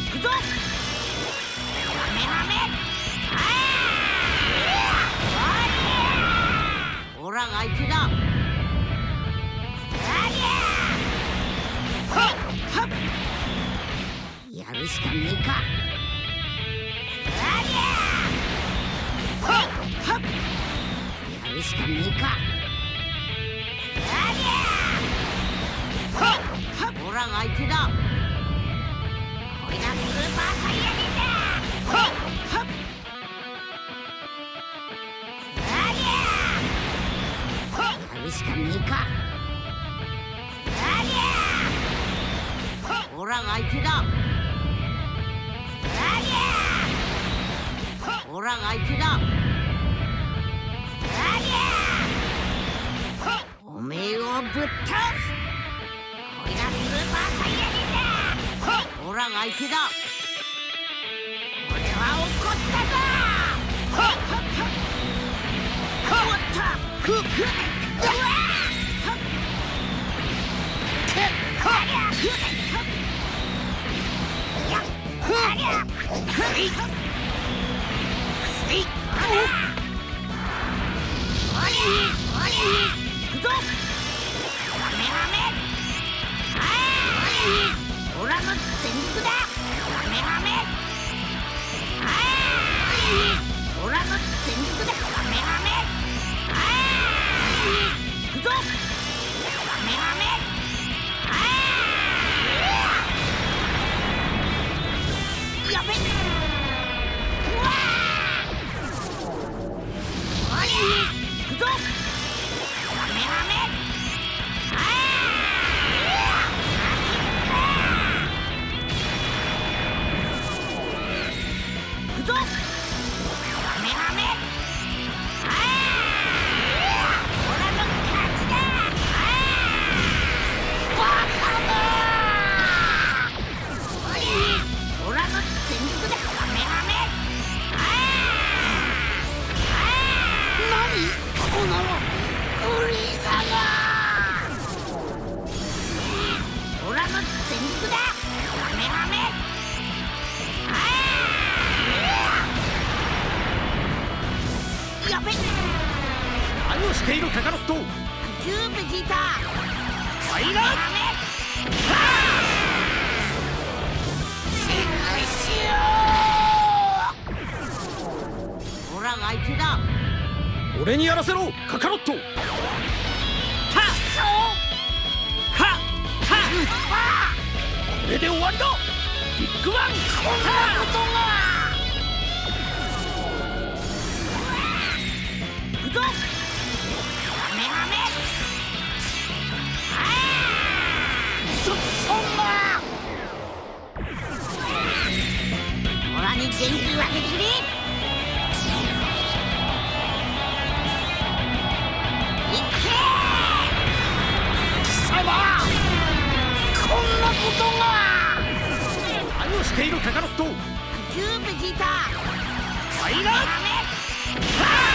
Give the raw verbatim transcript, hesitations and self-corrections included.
くぞ。カメハメ。オラが相手だ。やるしかねえか。やるしかねえか。オラが相手だ。これがスーパーサイヤ人だ。やるしかねえか。オラが相手だ。オラが相手だ。おめえをぶっ倒す。これがスーパーサイヤ人だ。オラが相手だ。俺は怒ったぞ。終わった。ふっふっオラの全力だ。カメハメ。オラの全力だ。カメハメ。行くぞ。カメハメ。やべっ。うわー。行くぞ。カメハメ。 何をしているカカロット。 サンキューベジータ。 ファイナル。 オラが相手だ。 俺にやらせろカカロット。タッソーはっはっ。これで終わりだ。ビッグバン。こんなことが。 行くぞ。カメハメ。そそんな。オラに元気をあげてくれ。 何をしているカカロット。 サンキューベジータ。 ファイナル。